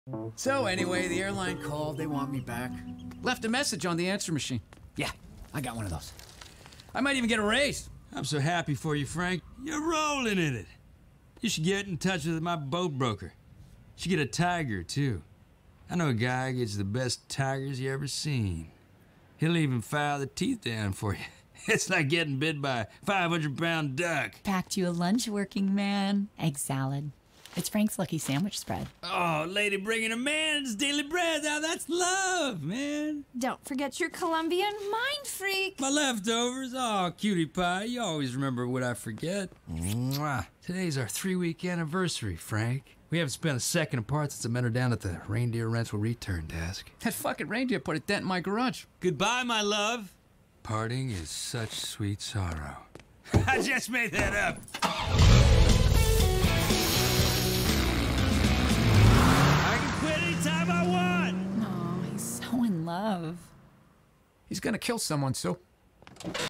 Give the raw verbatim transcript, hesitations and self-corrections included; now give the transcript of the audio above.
So anyway, the airline called. They want me back. Left a message on the answer machine. Yeah, I got one of those. I might even get a raise. I'm so happy for you, Frank. You're rolling in it. You should get in touch with my boat broker. You should get a tiger, too. I know a guy who gets the best tigers you ever seen. He'll even file the teeth down for you. It's like getting bit by a five hundred pound duck. Packed you a lunch, working man. Egg salad. It's Frank's lucky sandwich spread. Oh, lady bringing a man's daily bread. Now that's love, man. Don't forget your Colombian mind freak. My leftovers. Oh, cutie pie. You always remember what I forget. Mwah. Today's our three-week anniversary, Frank. We haven't spent a second apart since I met her down at the reindeer rental return desk. That fucking reindeer put a dent in my garage. Goodbye, my love. Parting is such sweet sorrow. I just made that up. I can quit anytime I want. Oh, he's so in love. He's gonna kill someone, so...